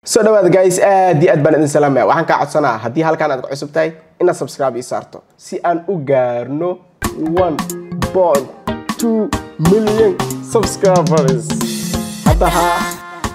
soo dhawaada guys aad baan idin salaamaya waxaan ka codsanaa hadii halkan aad ku cusub tahay inaad subscribe saarto si aan u gaarno 1.2 million subscribers hadaha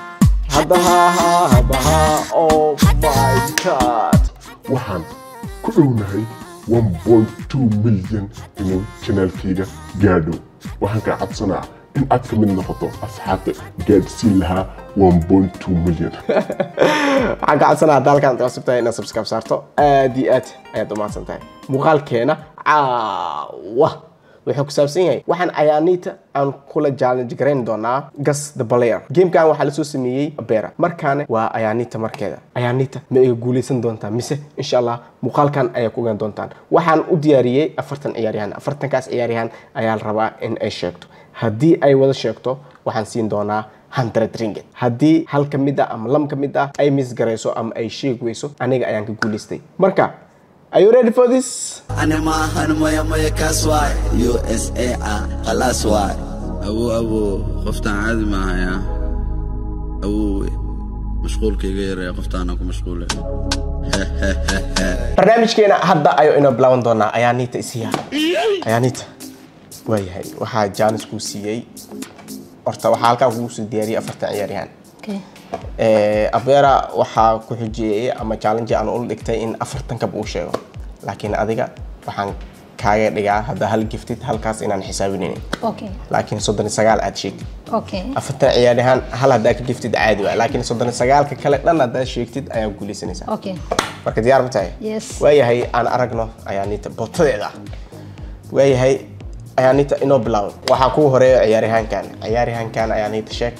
oh my god waxaan ku dhownahay 1.2 million inuu channelkayga gaadho waxaan ka codsanaa in aad ka mid noqoto asxaabta gaadhsiin lahaa 1.2 million waxaan ka codsanaa hadda halkan aad cusub tahay inaad subscribe saarto aad ayaad u mahadsan tahay muuqaalkeena wuxuu ku saabsan yahay waxaan ayaaniita aan kula challenge gareyn doonaa gas the player gamekan waxaa la soo sameeyay beera markaana waa ayaaniita markeeda ayaaniita ma ay guuleysan doontaa mise insha Allah muuqaalkan ayaa ku gaan doontaan waxaan u diyaariyay 40 ciyaaryahan 40 kaas ciyaaryahan ayaa la rabaa in ay sheegto haddii ay wada sheegto waxaan siin doonaa 100 ringgit haddii hal ka mid ah ama lam ka mid ah ay mis gareyso ama ay sheeg weyso aniga ayaan ka guuleystay marka are you ready for this anima hanmoya moya kasway USA خلاص واي ابو قفتان عادي معايا ابو مشغول كيغير يا قفتان اكو مشغول barnaamijkeena hadda ayo ina bilaawan doonaa ayaaniita isiya ayaaniita waayahay waxaa jaanis ku siiyay horta waxaa halkaa kugu soo diyaariyay 40 ciyaaryahan abeera waxaa ku xijiyay ama challenge aan u dhigtay in 40 kab uu sheego laakiin adiga waxaan kaaga dhigaa hadda hal giftid halkaas inaan xisaabinaynin laakiin 39 aad sheegtid 40 ciyaaryahan hal hadda ka giftid caadi waa laakiin 39 ka kale dhan hadda sheegtid ayaa guuleysanaysaa marka diyaar ma tahay waayahay aan aragno ayaaniita botadeeda waayahay ayaaniita inoo bilaw waxaa ku horeeyo ciyaaryahankan ayaaniita sheeg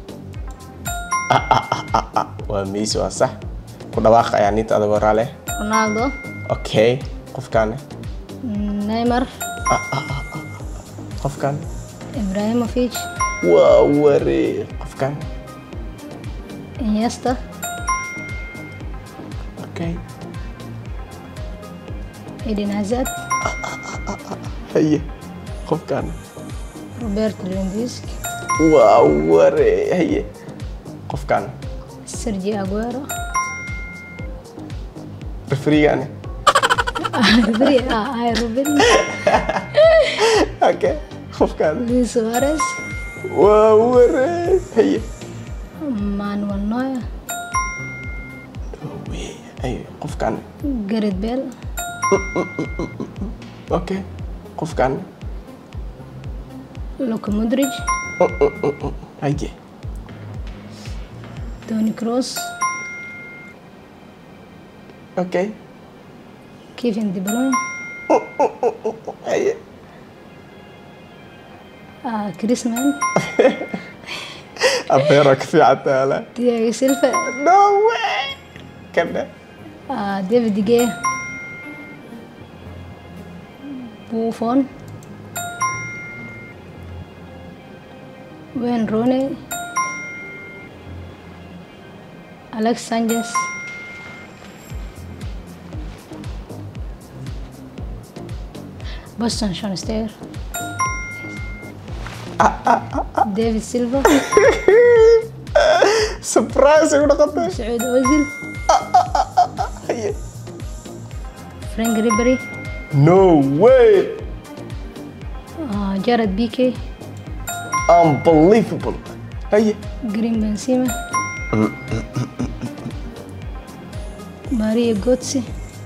waa Messi waa sax ku dhawaaq ayaaniita adoo raale Ronaldo okay qofkan Neymar qofkan Ibrahimovic waa wari qofkan Iniesta okay Eden Hazard haye qofkan Roberto Lewandowski waa wari haye qofkan Sergio Aguero referee Ruben okay qofkan Luis Suarez waa wari haye Manuel Neuer haye qofkan Gareth Bale okay qofkan Luka Modric haye Toni Kroos okay Kevin De Bruyne haye Griezmann abeera ka fiicanta la Thiago Silva no way kada David De Gea Buffon Wayne Rooney Alex Sanchez Boston Schweinsteiger David Silva surprise ugu dhaqantay Saud Ozil Frank Ribery no way Jared Piqué unbelievable haye Karim Benzema Mario Götze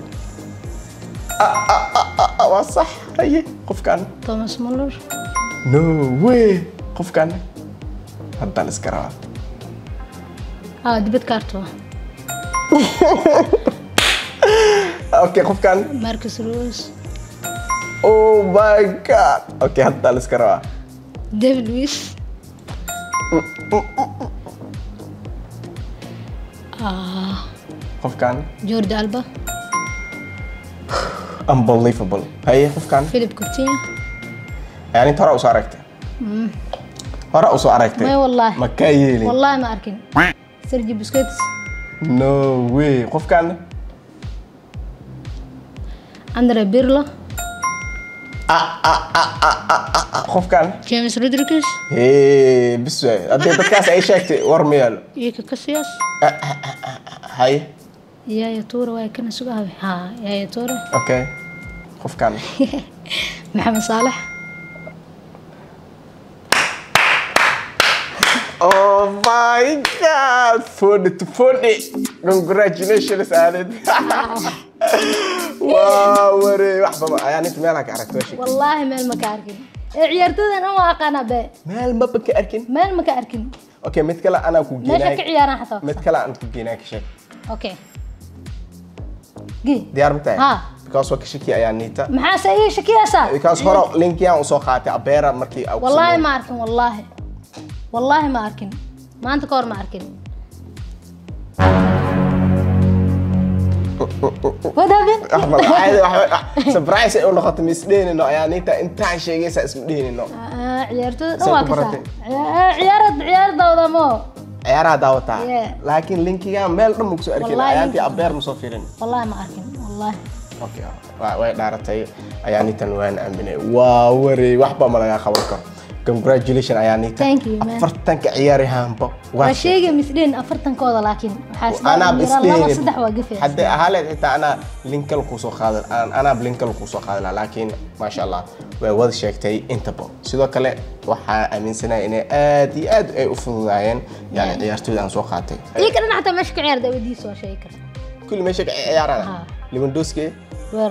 waa sax haye qofkan Thomas Muller no way qofkan haddaan iska rabaa dibad kaarto okay qofkan Marcus Rose oh my god okay haddaan iska rabaa David Luiz qofkan Jordi Alba unbelievable haye qofkan Philip Coutinho يعني ترى وصاركت هرا وصاركت ما والله ما كايلي والله ما أركن سيرجي بوسكيتس نو واي قف كان أندري بيرلو قف كان جيمس رودريغيز هي بس ادي بودكاست اي شيء ورميال يك كاسياس هاي يا تورة واي كنا سوقها ها يا تورة اوكي خوف كان محمد صالح Oh my god 40 to 40 congratulations Alid واو وري وحبة يعني انت مالك عرفت وشي والله مال مكاركن عيارتودا انا واقنا به مال ما بك اركن مال مكاركن اوكي متكلا انا كو ليش جيناك عياران حتى متكلا انت كو جيناك شيء اوكي جي ديار متاعي ها because وك شكي ayaa niita maxaa say shakiyasa because hore linkiyan soo qaatay abeera markii aw والله ما arkin والله ما arkin maanta koor ma arkin ودابين احمد عادي سبرايس او نقطه مسدينينو ayaa niita intaan sheegaysa ismidhiinino ciyaartooda waa ka ciyaar dawdamo ciyaaraha daawataa laakiin linkigan meel dhan ku soo arkay ayaantii abeer ma soo fiirin والله ما arkin والله اوكي way dhaaratay ayaanitan waan aaminay waa wari waxba ma laga qaban karo congratulations ayaanita afartanka ciyaarihaanba waa sheegay misdeen afartankooda laakiin ana bisdeen saddex waa gafay hadda ahaleed xitaa ana linkal ku soo qaadan ana linkal ku soo qaadan laakiin ma sha Allah way wada sheegtay intaba sidoo kale waxa aaminsanahay inay aad iyo aad ay u fududaayeen yani ciyaartooyda aan soo qaatay ii kana xataa meesha ka ciyaar dawadiis waa shay kar كل ماشي عيارنا ليفاندوسكي وير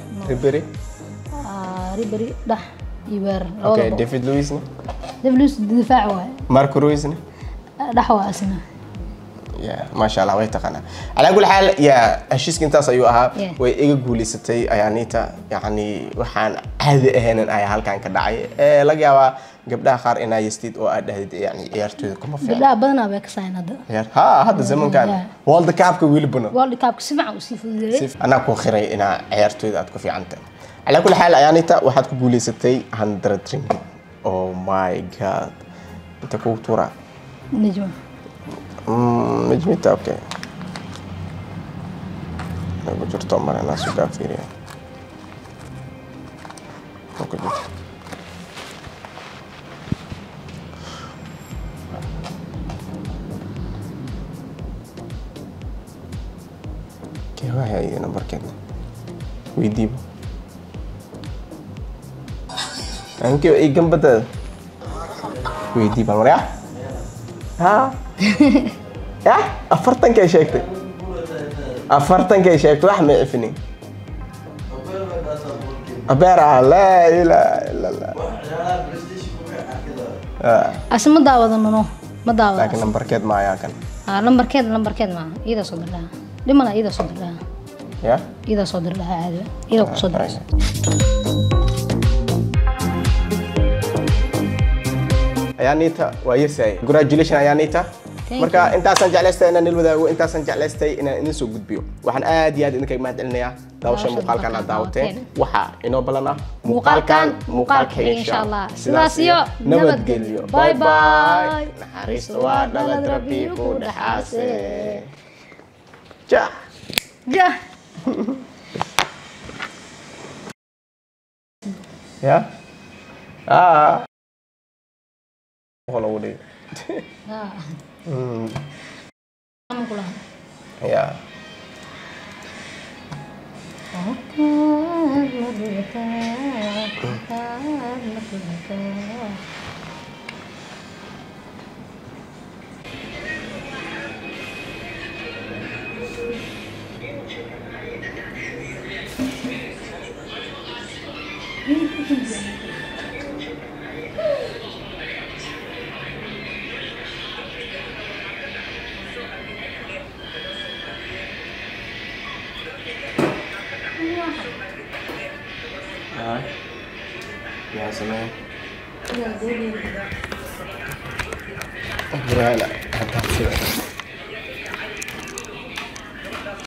ريبيري ده يوير اوكي ديفيد لويس دفاع واحد ماركو رويز دحوا اسنا يا ما شاء الله ويتقنا على كل حال يا هشيسك انت سيوها way iga guuleysatay ayaanita yani waxaan caadi ahayn ay halkan ka dhacay laga yaabaa gabdhaha qaar inay yistid oo aad dhahdid yani ciyaartooyda kuma fiican gabdhaha badan bay ka saynada ha hadda zamankan world cup ka wili bano world cup si fiican u sii fududeeyay ana ku khiray ina ciyaartooyda aad ku fiicantay على كل حال ayaanita waxaad ku guuleysatay 100 ringgit oh my god inta ku tura نجم نجمتها اوكي بجرت عمر انا سودا فيريا اوكي كيف هي نمبر كده ويديب انك اي جنبته ويديب مريح ها يا أفرتن كي شيكتي أفرتن كي شيكتي واحد ما يعرفني أبيرها لا إله إلا الله أصلا ما داود إنه ما داود لكن نمبر كيد معايا كان نمبر كيد معاه إذا صدر لها لما لا إذا صدر لها يا إذا صدر لها عادي إذا صدر لها ayaanita waa yesay congratulations ayaanita marka intaasan jeclaystay inaan il wadaago intaasan jeclaystay inaan idin soo gudbiyo waxaan aad iyo aad idinka mahad celinayaa daawasha muuqaalkan aad daawateen waxa inoo balan ah muuqaalka insha Allah sidaas iyo nabadgelyo bye bye naxariista waa dhalad rabbi ku dhaxaase ja ya kalau udah ya يا سلام يا